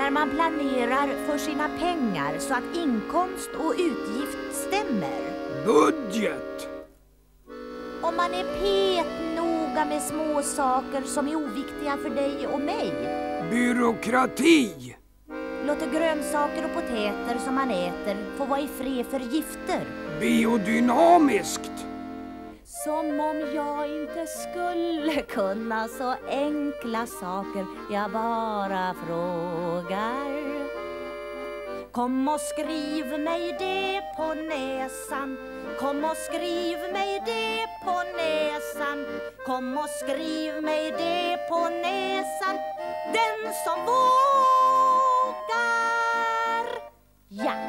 när man planerar för sina pengar så att inkomst och utgift stämmer. Budget. Om man är petnoga med små saker som är oviktiga för dig och mig. Byråkrati. Låter grönsaker och potäter som man äter få vara i fred för gifter. Biodynamiskt. Som om jag inte skulle kunna så enkla saker, jag bara frågar. Kom och skriv mig det på näsan. Kom och skriv mig det på näsan. Kom och skriv mig det på näsan. Den som vågar. Ja.